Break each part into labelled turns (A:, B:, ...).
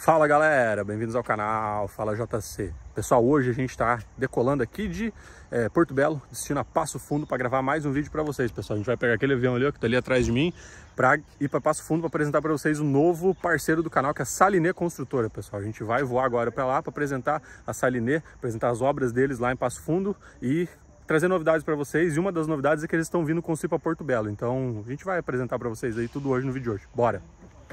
A: Fala galera, bem-vindos ao canal, fala JC. Pessoal, hoje a gente está decolando aqui de Porto Belo, destino a Passo Fundo, para gravar mais um vídeo para vocês, pessoal. A gente vai pegar aquele avião ali, ó, que tá ali atrás de mim, para ir para Passo Fundo para apresentar para vocês o novo parceiro do canal, que é a Salinê Construtora, pessoal. A gente vai voar agora para lá para apresentar a Salinê, apresentar as obras deles lá em Passo Fundo e trazer novidades para vocês. E uma das novidades é que eles estão vindo construir para Porto Belo. Então a gente vai apresentar para vocês aí tudo hoje no vídeo de hoje. Bora!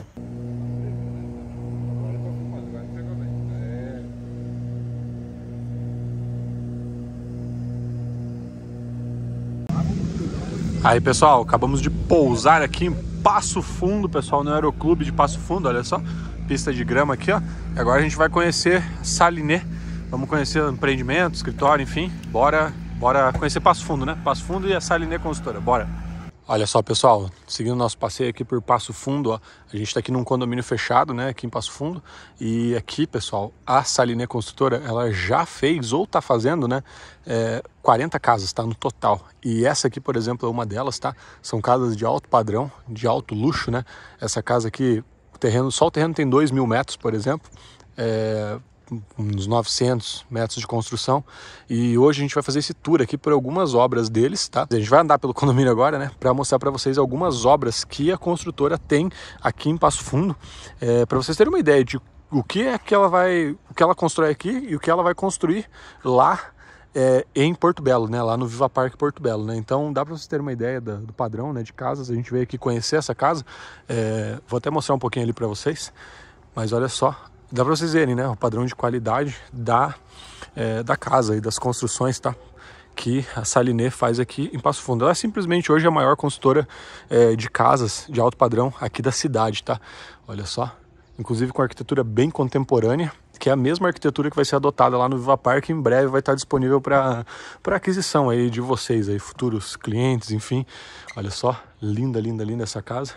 A: Aí pessoal, acabamos de pousar aqui em Passo Fundo, pessoal, no Aeroclube de Passo Fundo, olha só, pista de grama aqui, ó. E agora a gente vai conhecer Salinê, vamos conhecer o empreendimento, escritório, enfim, bora conhecer Passo Fundo, né? Passo Fundo e a Salinê Construtora, bora! Olha só, pessoal, seguindo nosso passeio aqui por Passo Fundo, ó, a gente está aqui num condomínio fechado, né, aqui em Passo Fundo, e aqui, pessoal, a Salinê Construtora, ela já fez ou está fazendo, né, 40 casas, tá, no total. E essa aqui, por exemplo, é uma delas, tá? São casas de alto padrão, de alto luxo, né? Essa casa aqui, só o terreno tem 2.000 metros, por exemplo, uns 900 metros de construção, e hoje a gente vai fazer esse tour aqui por algumas obras deles, tá? A gente vai andar pelo condomínio agora, né, para mostrar para vocês algumas obras que a construtora tem aqui em Passo Fundo, para vocês terem uma ideia de o que ela constrói aqui e o que ela vai construir lá em Porto Belo, né, lá no Viva Parque Porto Belo, né? Então dá para vocês terem uma ideia do padrão, né, de casas. A gente veio aqui conhecer essa casa, vou até mostrar um pouquinho ali para vocês, mas olha só. Dá para vocês verem, né, o padrão de qualidade da casa e das construções, tá, que a Salinê faz aqui em Passo Fundo. Ela é simplesmente hoje a maior construtora de casas de alto padrão aqui da cidade, tá? Olha só, inclusive com arquitetura bem contemporânea, que é a mesma arquitetura que vai ser adotada lá no Viva Parque, em breve vai estar disponível para aquisição aí de vocês, aí, futuros clientes, enfim. Olha só, linda, linda, linda essa casa.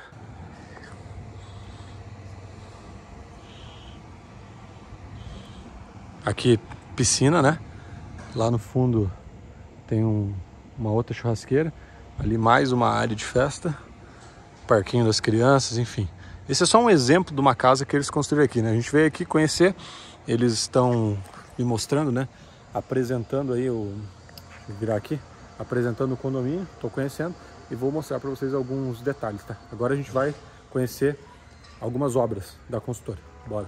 A: Aqui, piscina, né? Lá no fundo tem uma outra churrasqueira. Ali mais uma área de festa. Parquinho das crianças, enfim. Esse é só um exemplo de uma casa que eles construíram aqui, né? A gente veio aqui conhecer. Eles estão me mostrando, né? Apresentando aí Deixa eu virar aqui. Apresentando o condomínio. Estou conhecendo. E vou mostrar para vocês alguns detalhes, tá? Agora a gente vai conhecer algumas obras da construtora. Bora!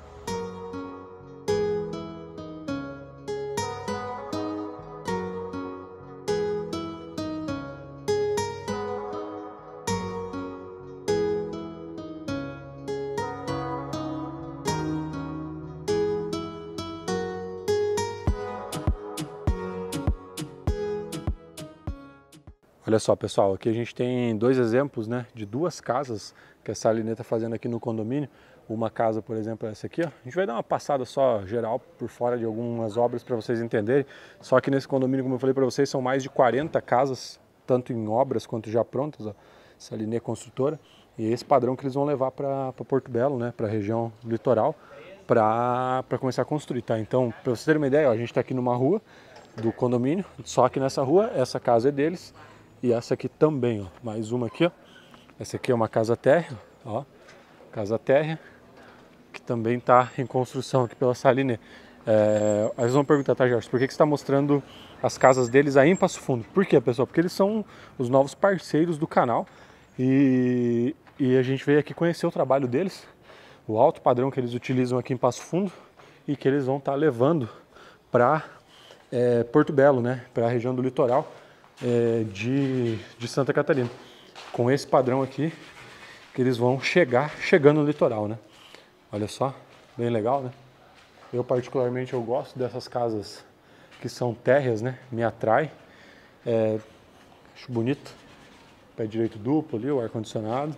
A: Olha só, pessoal, aqui a gente tem dois exemplos, né, de duas casas que a Salinê está fazendo aqui no condomínio. Uma casa, por exemplo, é essa aqui, ó. A gente vai dar uma passada só geral por fora de algumas obras para vocês entenderem. Só que nesse condomínio, como eu falei para vocês, são mais de 40 casas, tanto em obras quanto já prontas, ó. Salinê Construtora. E esse padrão que eles vão levar para Porto Belo, né, para a região litoral, para começar a construir, tá? Então, para vocês terem uma ideia, ó, a gente está aqui numa rua do condomínio, só que nessa rua, essa casa é deles. E essa aqui também, ó, mais uma aqui, ó. Essa aqui é uma casa térrea, ó, casa térrea, que também está em construção aqui pela Salinê. Aí vocês vão perguntar, tá, Jorge, por que você está mostrando as casas deles aí em Passo Fundo? Por quê, pessoal? Porque eles são os novos parceiros do canal e a gente veio aqui conhecer o trabalho deles, o alto padrão que eles utilizam aqui em Passo Fundo e que eles vão estar levando para Porto Belo, né, para a região do litoral. De Santa Catarina, com esse padrão aqui que eles vão chegando no litoral, né? Olha só, bem legal, né? Eu particularmente eu gosto dessas casas que são térreas, né? Me atrai, acho bonito. Pé direito duplo ali, o ar condicionado,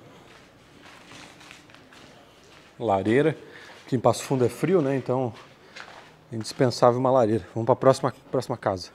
A: lareira. Aqui em Passo Fundo é frio, né? Então é indispensável uma lareira. Vamos para a próxima casa.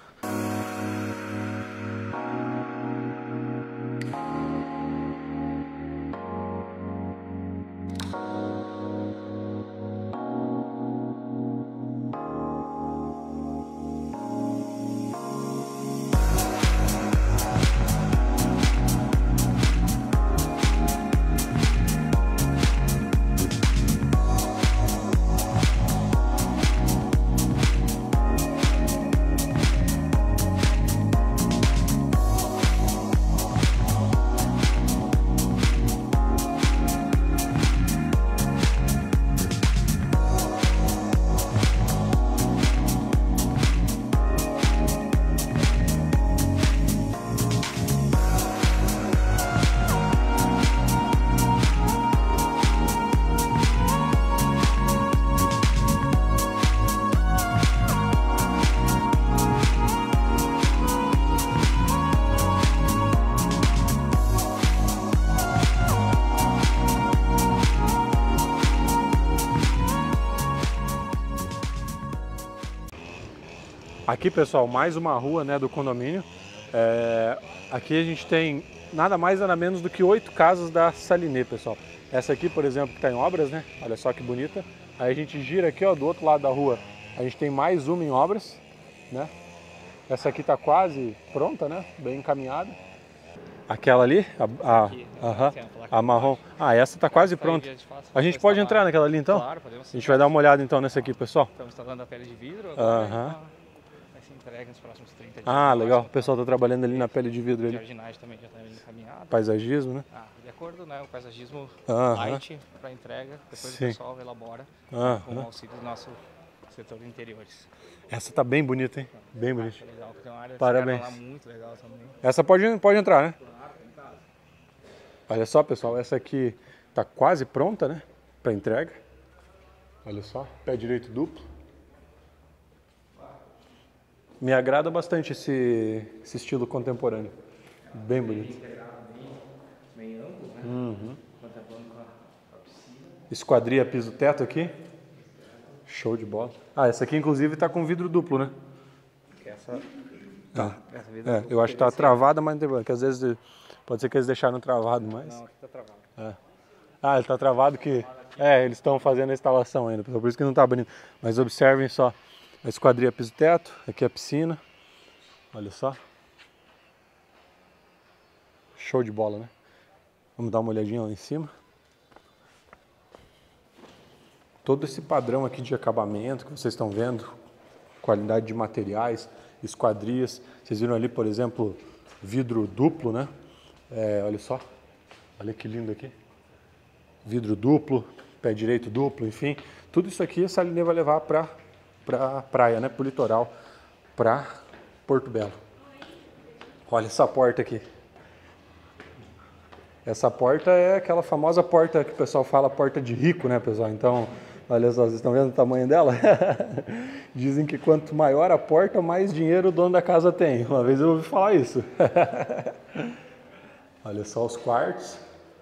A: Aqui, pessoal, mais uma rua, né, do condomínio. Aqui a gente tem nada mais nada menos do que 8 casas da Saliné, pessoal. Essa aqui, por exemplo, que está em obras, né? Olha só que bonita. Aí a gente gira aqui, ó, do outro lado da rua. A gente tem mais uma em obras, né? Essa aqui está quase pronta, né? Bem encaminhada. Aquela ali, a marrom. Ah, essa está quase pronta. A gente pode entrar naquela ali, então?
B: Claro, podemos.
A: A gente vai dar uma olhada, então, nessa aqui, pessoal.
B: Estamos instalando a pele de vidro agora. Vai ser entregue nos próximos 30 dias.
A: Ah, legal. O pessoal está trabalhando ali na pele de vidro.
B: A
A: Ali.
B: jardinagem também já está bem encaminhada.
A: Paisagismo, né?
B: De acordo, né? O paisagismo light para entrega. Depois o pessoal elabora com o auxílio do nosso setor de interiores.
A: Essa tá bem bonita, hein? Bem bonita.
B: Legal, tem uma área
A: Parabéns.
B: lá muito legal também.
A: Essa pode entrar, né? Olha só, pessoal, essa aqui tá quase pronta, né? Para entrega. Olha só, pé direito duplo. Me agrada bastante esse estilo contemporâneo. Bem bonito.
B: Bem amplo, né? Contemplando com a piscina.
A: Esquadria piso-teto aqui. Show de bola. Essa aqui inclusive tá com vidro duplo, né?
B: Essa...
A: Tá. Eu acho que tá travada, mas não tem problema, que às vezes pode ser que eles deixaram travado, mas...
B: Não, aqui tá travado.
A: Ele tá travado que... eles estão fazendo a instalação ainda, por isso que não tá abrindo. Mas observem só, a esquadria piso-teto, aqui a piscina. Olha só. Show de bola, né? Vamos dar uma olhadinha lá em cima. Todo esse padrão aqui de acabamento que vocês estão vendo, qualidade de materiais, esquadrias. Vocês viram ali, por exemplo, vidro duplo, né? Olha só, olha que lindo aqui. Vidro duplo, pé direito duplo, enfim. Tudo isso aqui a Saliné vai levar para a praia, né? Para o litoral, para Porto Belo. Olha essa porta aqui. Essa porta é aquela famosa porta que o pessoal fala porta de rico, né, pessoal? Então, olha só, vocês estão vendo o tamanho dela? Dizem que quanto maior a porta, mais dinheiro o dono da casa tem. Uma vez eu ouvi falar isso. Olha só os quartos.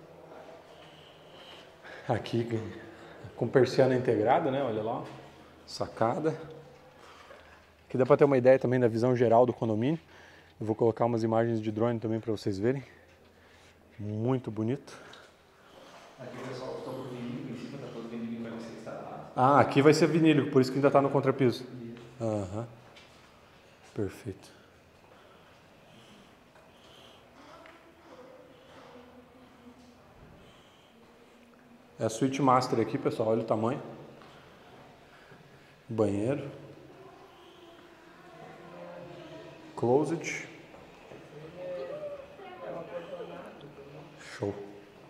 A: Aqui com persiana integrada, né? Olha lá. Sacada. Aqui dá para ter uma ideia também da visão geral do condomínio. Eu vou colocar umas imagens de drone também para vocês verem. Muito bonito.
B: Aqui o pessoal optou por vinílico, em cima tá todo vinílico para você instalar.
A: Aqui vai ser vinílico, por isso que ainda está no contrapiso. Perfeito. É a suíte master aqui, pessoal, olha o tamanho. Banheiro. Closet. Show.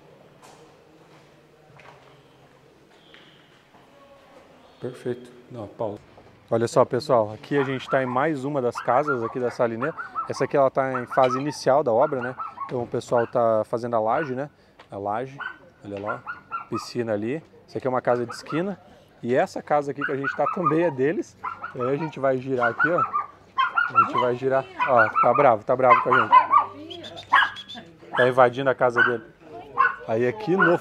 A: Perfeito. Paulo. Olha só, pessoal, aqui a gente está em mais uma das casas aqui da Saliné. Essa aqui ela está em fase inicial da obra, né? Então o pessoal está fazendo a laje, né? A laje, olha lá, piscina ali. Essa aqui é uma casa de esquina. E essa casa aqui que a gente está também é deles. E aí a gente vai girar aqui, ó. A gente vai girar. Ó, tá bravo com a gente. Tá invadindo a casa dele. Aí aqui no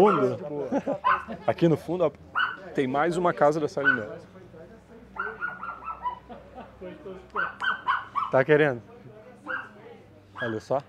A: fundo, ó, tem mais uma casa da Saliné. Tá querendo? Olha só.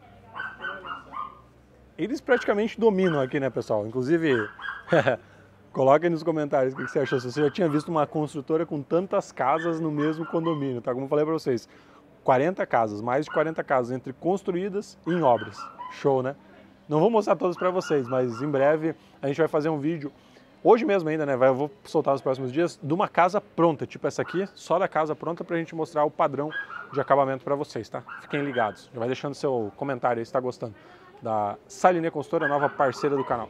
A: Eles praticamente dominam aqui, né, pessoal? Inclusive, coloquem nos comentários o que você achou. Se você já tinha visto uma construtora com tantas casas no mesmo condomínio, tá? Como eu falei pra vocês, 40 casas, mais de 40 casas, entre construídas e em obras. Show, né? Não vou mostrar todas pra vocês, mas em breve a gente vai fazer um vídeo, hoje mesmo ainda, né? Eu vou soltar nos próximos dias, de uma casa pronta, tipo essa aqui, só da casa pronta, pra gente mostrar o padrão de acabamento pra vocês, tá? Fiquem ligados. Já vai deixando seu comentário aí se tá gostando. Da Saliné Construtora, nova parceira do canal.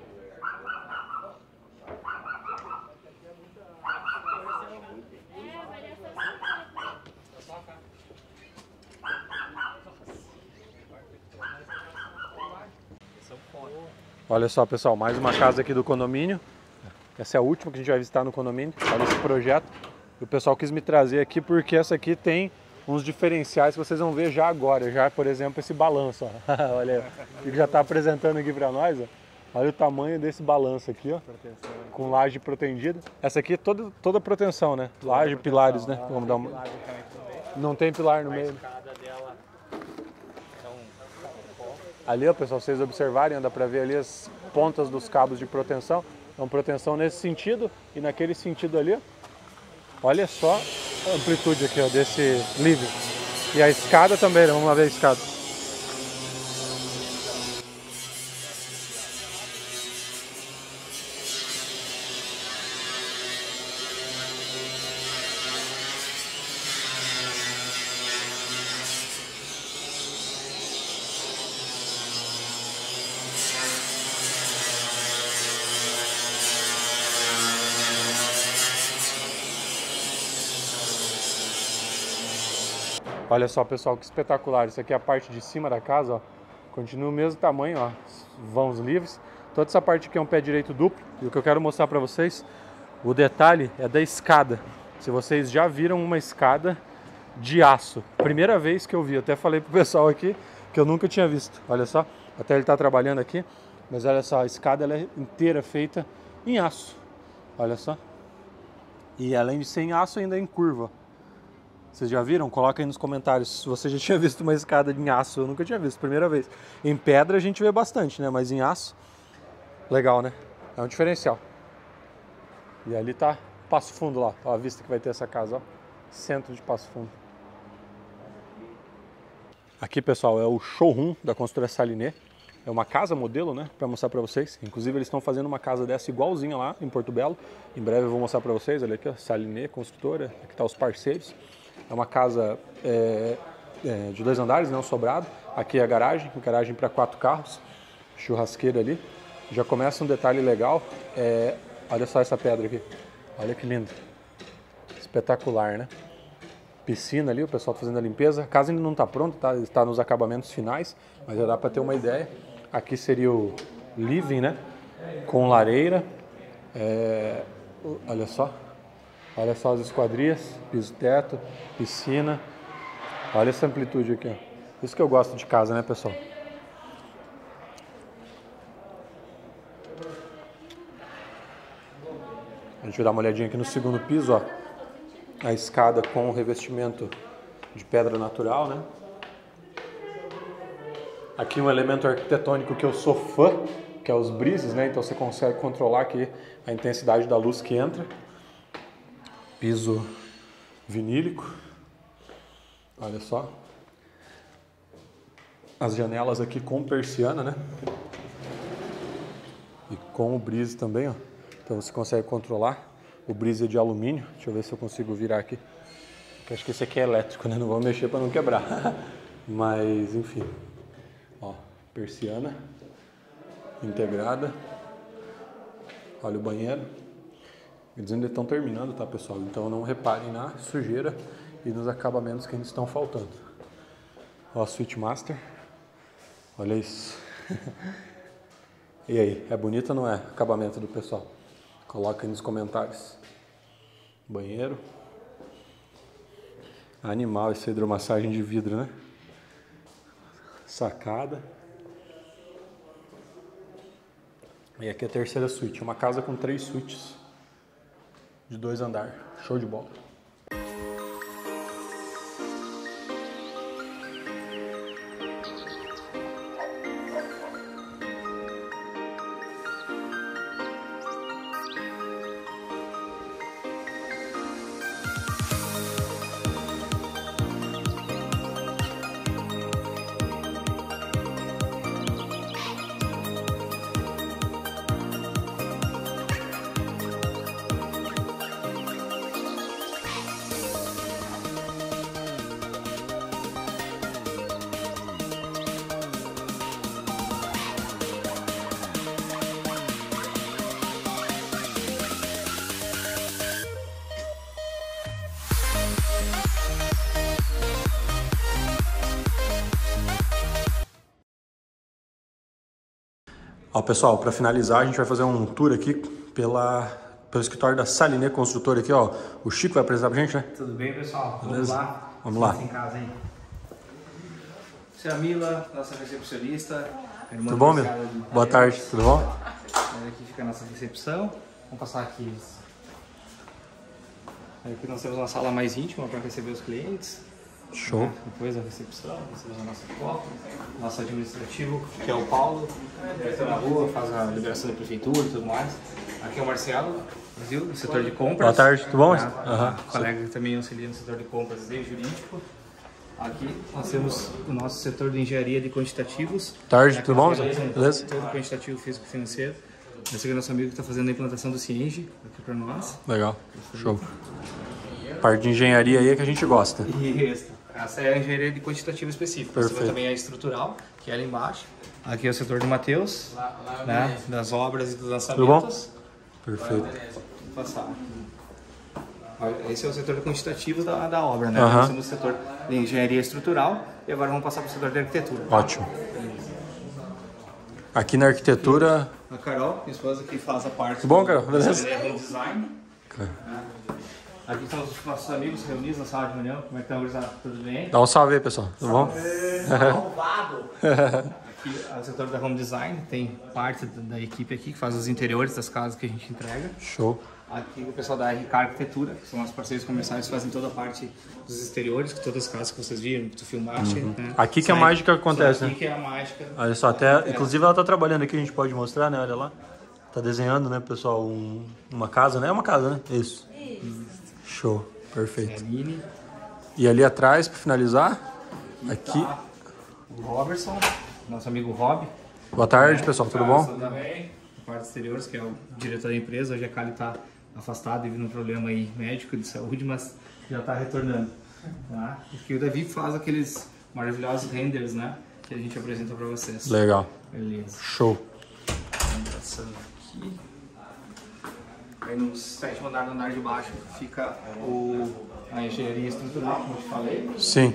A: Olha só, pessoal, mais uma casa aqui do condomínio. Essa é a última que a gente vai visitar no condomínio. Olha esse projeto. E o pessoal quis me trazer aqui porque essa aqui tem uns diferenciais que vocês vão ver já agora. Já, por exemplo, esse balanço. Ó. Olha, ele já está apresentando aqui para nós. Ó. Olha o tamanho desse balanço aqui, ó. Proteção, com laje protendida. Essa aqui é toda proteção, né? Laje, pilares, né? Vamos dar uma... Não tem pilar no meio. Ali, ó, pessoal, vocês observarem, dá pra ver ali as pontas dos cabos de proteção. Então, proteção nesse sentido e naquele sentido ali, ó. Olha só a amplitude aqui, ó, desse livre. E a escada também, né? Vamos lá ver a escada. Olha só, pessoal, que espetacular. Isso aqui é a parte de cima da casa, ó. Continua o mesmo tamanho, ó. Vãos livres. Toda essa parte aqui é um pé direito duplo. E o que eu quero mostrar pra vocês, o detalhe é da escada. Se vocês já viram uma escada de aço. Primeira vez que eu vi. Eu até falei pro pessoal aqui que eu nunca tinha visto. Olha só. Até ele tá trabalhando aqui. Mas olha só, a escada ela é inteira feita em aço. Olha só. E além de ser em aço, ainda é em curva. Vocês já viram? Coloca aí nos comentários se você já tinha visto uma escada em aço. Eu nunca tinha visto, primeira vez. Em pedra a gente vê bastante, né? Mas em aço, legal, né? É um diferencial. E ali tá Passo Fundo lá. Ó, a vista que vai ter essa casa, ó. Centro de Passo Fundo. Aqui, pessoal, é o showroom da construtora Saliné. É uma casa modelo, né? Para mostrar para vocês. Inclusive, eles estão fazendo uma casa dessa igualzinha lá em Porto Belo. Em breve eu vou mostrar para vocês. Olha aqui, ó, Saliné, construtora. Aqui tá os parceiros. É uma casa de 2 andares, não sobrado. Aqui é a garagem para 4 carros. Churrasqueira ali. Já começa um detalhe legal. Olha só essa pedra aqui. Olha que lindo. Espetacular, né? Piscina ali, o pessoal fazendo a limpeza. A casa ainda não está pronta, tá? Está nos acabamentos finais, mas já dá para ter uma ideia. Aqui seria o living, né? Com lareira. Olha só. Olha só as esquadrias, piso-teto, piscina. Olha essa amplitude aqui, ó. Isso que eu gosto de casa, né, pessoal? A gente vai dar uma olhadinha aqui no segundo piso, ó. A escada com o revestimento de pedra natural, né? Aqui um elemento arquitetônico que eu sou fã, que é os brises, né? Então você consegue controlar aqui a intensidade da luz que entra. Piso vinílico, olha só, as janelas aqui com persiana, né, e com o brise também, ó, então você consegue controlar, o brise é de alumínio, deixa eu ver se eu consigo virar aqui, porque acho que esse aqui é elétrico, né, não vou mexer para não quebrar, mas enfim, ó, persiana integrada, olha o banheiro. Eles ainda estão terminando, tá, pessoal? Então não reparem na sujeira e nos acabamentos que ainda estão faltando. Ó, a Suite Master. Olha isso. E aí, é bonito ou não é? Acabamento do pessoal. Coloca aí nos comentários. Banheiro. Animal essa hidromassagem de vidro, né? Sacada. E aqui é a terceira suíte. Uma casa com 3 suítes. De 2 andares. Show de bola. Ó, pessoal, para finalizar, a gente vai fazer um tour aqui pelo escritório da Saliné Construtora aqui, ó. O Chico vai apresentar pra gente, né?
B: Tudo bem, pessoal?
A: Beleza?
B: Vamos lá.
A: Vamos lá.
B: Em casa, hein? Essa é a Mila, nossa recepcionista.
A: Tudo bom, meu? Boa tarde, tudo bom?
B: Aqui fica a nossa recepção. Vamos passar aqui. Aqui nós temos uma sala mais íntima para receber os clientes.
A: Show.
B: Depois da recepção, recebemos a nossa copa, nosso administrativo, que é o Paulo, que está na rua, faz a liberação da prefeitura e tudo mais. Aqui é o Marcelo, Brasil, do setor de compras.
A: Boa tarde, tudo bom?
B: O colega também auxilia no setor de compras e jurídico. Aqui nós temos o nosso setor de engenharia de quantitativos.
A: Tarde, tudo bom? Beleza?
B: Todo quantitativo físico e financeiro. Esse aqui é o nosso amigo que está fazendo a implantação do Cienge aqui para nós.
A: Legal, show. Parte de engenharia aí é que a gente gosta.
B: Isso. Essa é a engenharia de quantitativo específico.
A: Perfeito.
B: Essa também é a estrutural, que é ali embaixo. Aqui é o setor do Matheus, né, das obras e dos lançamentos.
A: Tudo bom? Perfeito.
B: Vou passar. Esse é o setor de quantitativos da obra, né?
A: Aham.
B: Nós temos o setor de engenharia estrutural e agora vamos passar para o setor de arquitetura.
A: Ótimo. Aqui na arquitetura...
B: A Carol, minha esposa, que faz a parte
A: Tudo bom, Carol? Beleza?
B: do design. Aqui estão os nossos amigos reunidos na sala de reunião. Como é que estão, tudo bem?
A: Dá um salve aí, pessoal. Tudo bom?
B: Malvado! Aqui é o setor da home design. Tem parte da equipe aqui que faz os interiores das casas que a gente entrega.
A: Show.
B: Aqui o pessoal da RK Arquitetura, que são nossos parceiros comerciais, fazem toda a parte dos exteriores, que todas as casas que vocês viram, que tu filmaste. Né?
A: Aqui que a mágica acontece,
B: aqui
A: né?
B: que é a mágica.
A: Olha só, até, inclusive ela tá trabalhando aqui, a gente pode mostrar, né? Olha lá. Tá desenhando, né, pessoal, uma casa, né? É uma casa, né? Isso. Show, perfeito.
B: Aline.
A: E ali atrás, para finalizar, aqui...
B: Tá o Robertson, nosso amigo Rob.
A: Boa tarde, pessoal, tudo bom?
B: Também, a parte exteriores, que é o diretor da empresa. Hoje a Kali tá afastado devido a um problema aí médico de saúde, mas já tá retornando. Tá? Porque o Davi faz aqueles maravilhosos renders, né? Que a gente apresenta para vocês.
A: Legal.
B: Beleza.
A: Show.
B: Vamos passando aqui. Aí no sétimo andar, no andar de baixo, fica a engenharia estrutural, como eu te falei.
A: Sim.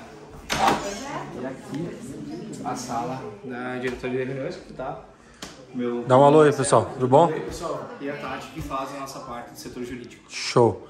B: E aqui a sala da diretoria de reuniões, que tá meu...
A: Dá um alô aí, pessoal. Tudo bom?
B: Oi, pessoal. E a Tati, que faz a nossa parte do setor jurídico.
A: Show.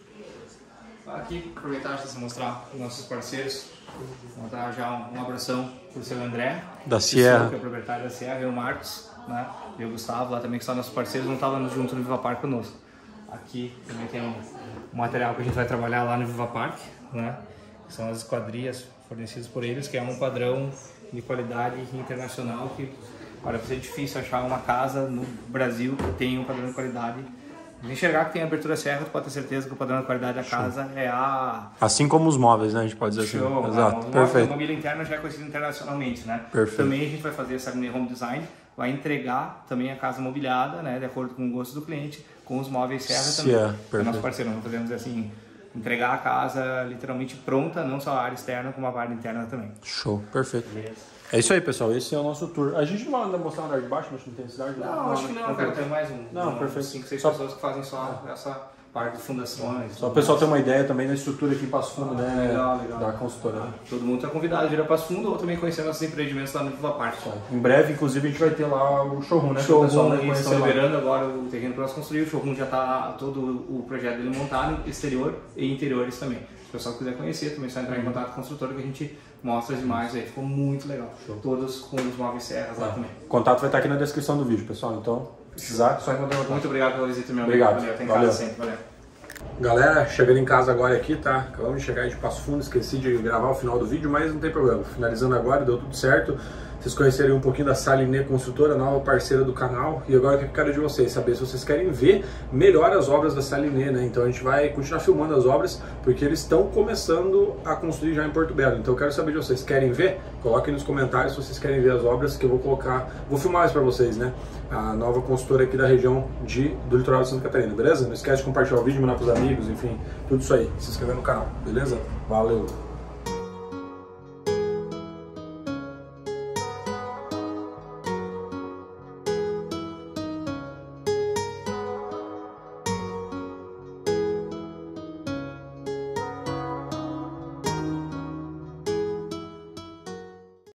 B: Aqui, aproveitar para mostrar os nossos parceiros. Vou dar já um abração para o seu André.
A: Da Sierra.
B: Que é o proprietário da Sierra, e o Marcos, né? E o Gustavo, lá também, que são nossos parceiros, não estavam junto no Viva Park conosco. Aqui também tem um material que a gente vai trabalhar lá no Viva Park, né? Que são as esquadrias fornecidas por eles, que é um padrão de qualidade internacional que, olha, vai ser difícil achar uma casa no Brasil que tenha um padrão de qualidade. Enxergar que tem abertura Sierra, tu pode ter certeza que o padrão de qualidade da casa é a...
A: Assim como os móveis, né? A gente pode dizer
B: Show,
A: assim. Exato,
B: a
A: perfeito.
B: mobília interna já é conhecida internacionalmente, né?
A: Perfeito.
B: Também a gente vai fazer essa home design, vai entregar também a casa mobiliada, né? De acordo com o gosto do cliente, com os móveis Sierra também.
A: Sierra,
B: É nosso parceiro, nós podemos dizer assim, entregar a casa literalmente pronta, não só a área externa, como a área interna também.
A: Show, perfeito. É isso aí, pessoal. Esse é o nosso tour. A gente não vai mostrar o andar de baixo, mas não tem necessidade.
B: Não, acho que não, cara. Tem mais
A: perfeito.
B: 5, 6
A: Só...
B: pessoas que fazem só essa parte de fundações.
A: Só o pessoal ter uma ideia também da estrutura aqui em Passo Fundo, né?
B: Legal.
A: Da consultora.
B: Todo mundo está convidado a vir a Passo Fundo ou também conhecer nossos empreendimentos lá no Viva Park.
A: Em breve, inclusive, a gente vai ter lá o showroom, né?
B: Showroom,
A: o pessoal vai
B: eles
A: conhecer
B: estão
A: lá.
B: liberando agora o terreno para nós construir. O showroom já está todo o projeto dele montado, exterior e interiores também. Se o pessoal quiser conhecer, também é só entrar em contato com a construtora que a gente mostra as imagens aí. Ficou muito legal. Show. Todos com os móveis Serras lá também.
A: O contato vai estar aqui na descrição do vídeo, pessoal. Então, se precisar, só encontrar.
B: Muito obrigado pela visita, meu
A: amigo.
B: Obrigado. Valeu,
A: Valeu.
B: Sempre. Valeu.
A: Galera, chegando em casa agora aqui, tá? Acabamos de chegar de Passo Fundo, esqueci de gravar o final do vídeo, mas não tem problema. Finalizando agora, deu tudo certo. Vocês conhecerem um pouquinho da Saline Construtora, nova parceira do canal. E agora eu quero de vocês saber se vocês querem ver melhor as obras da Saline, né? Então a gente vai continuar filmando as obras, porque eles estão começando a construir já em Porto Belo. Então eu quero saber de vocês, querem ver? Coloquem nos comentários se vocês querem ver as obras que eu vou colocar, vou filmar isso pra vocês, né? A nova consultora aqui da região do litoral de Santa Catarina, beleza? Não esquece de compartilhar o vídeo, mandar pros amigos, enfim, tudo isso aí. Se inscrever no canal, beleza? Valeu!